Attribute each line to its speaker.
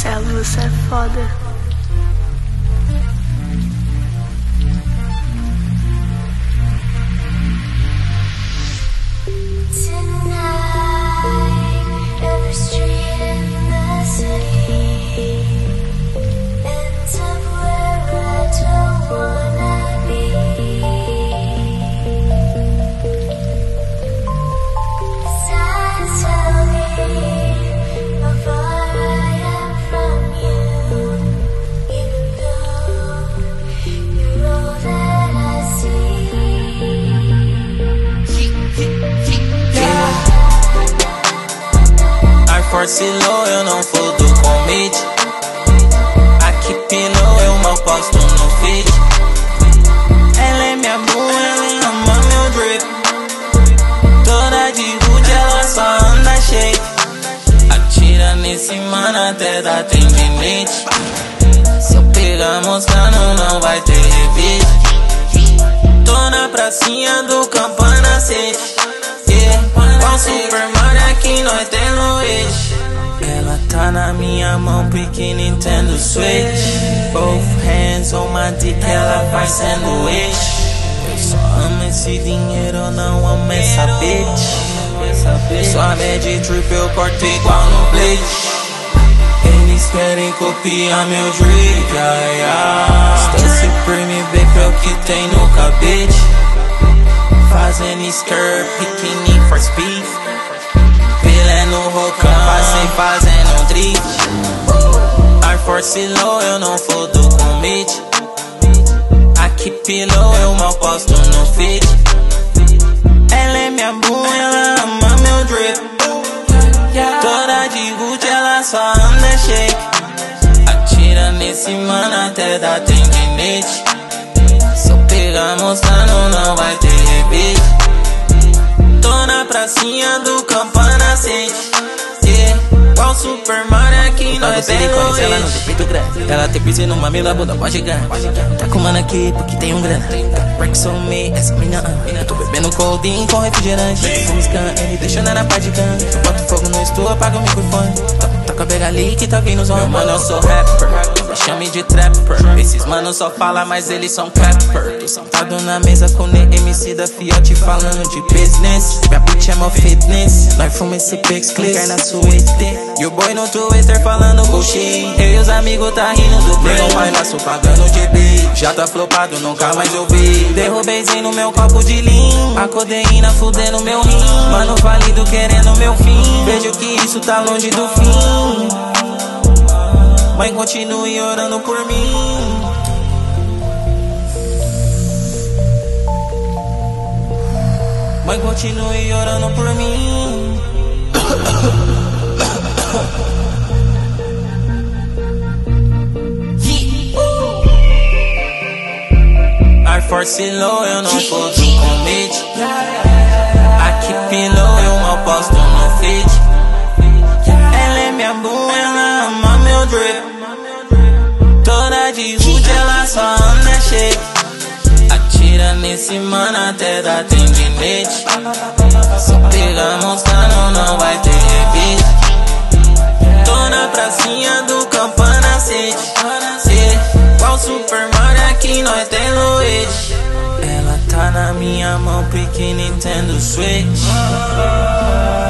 Speaker 1: Marcelo, você é foda.
Speaker 2: Force low, eu não fodo com mid. Aqui pinou, eu mal posto no feed. Ela é minha boo, ela ama meu drip. Toda de hood, ela só anda shake. Atira nesse mano até dar tendinite. Se eu pegar mostrando, não vai ter revide. Tô na pracinha do Campanacete. Com Super Mario aqui nós tem Luiz. Ela tá na minha mão, pique Nintendo Switch. Both hands on my dick, ela faz sanduíche. Eu só amo esse dinheiro, eu não amo essa bitch. Sua bad trip eu corto igual no Bleach. Eles querem copiar meu drip, Stacy Supreme, baby, é o que tem no cabide. Fazendo skirt, biquíni for speed. Pilando rocão, passei fazendo drift. Air Force low, eu não fodo com mid. Aqui pilou, eu mal posto no feed. Ela é minha boo, ela ama meu drip. Toda de hood, ela só anda shake. Atira nesse mano até dar tendinite. Se eu pegar mostrando, não vai ter revide. Tô na pracinha do Campanacete. Qual Super Mario aqui nós tem
Speaker 3: Luiz. Ela não tem peito grande, ela tem piso no mamilo, a bunda pode gigante. Tá com mano aqui porque tem um grana. Rex on me, essa mina ama. Eu tô bebendo coldinho com refrigerante. Fumo scan, ele deixando na pá de gun. Eu boto fogo no estúdio, apaga o microfone. Toca a bega ali que tá vindo os homens. Mano, eu sou rapper, me chame de trapper. Esses manos só falam, mas eles são capper. Tô sentado na mesa com o MC da Fiat falando de business. Minha bitch é mó fitness. Nós fuma esse Pix, clicar na suíte. E o boy no Twitter falando bullshit. Eu e os amigos tá rindo do play. Não vai laço pagando de beat. Já tá flopado, nunca mais ouvi. Derrubeizinho no meu copo de lean. A codeína fudendo meu rim. Mano falido querendo meu fim. Vejo que isso tá longe do fim. Mãe, continue orando por mim. Mãe, continue orando por mim. Air Force low, eu não fodo com mid. Aqui pilou, eu mal posto no feed. Ela é minha boo, ela ama meu drip. Toda de hood, ela só anda shake. Atira nesse mano até dar tendinite. Se eu pegar mostrando, não vai ter revide. Tô na pracinha do Campanacete. Qual Super Mario aqui nós tem Luiz. Ela tá na minha mão, pique Nintendo Switch.